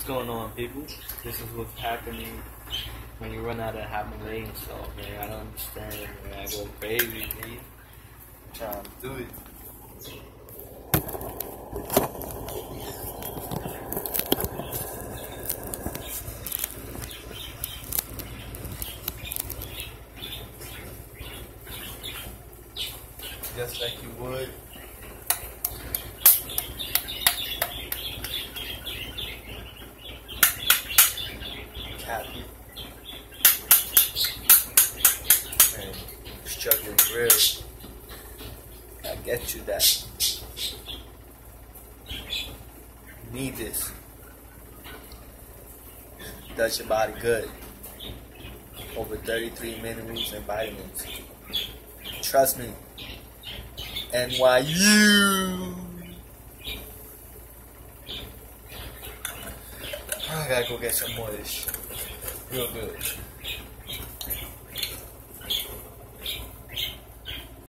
going on, people? This is what's happening when you run out of Himalayan salt, man. I don't understand, man. I go crazy, man. I'm trying to do it. Just like you would. Happy. And struggling real. I get you that. You need this. Does your body good. Over 33 minerals and vitamins. Trust me. NYU. I gotta go get some more of this shit. Real good.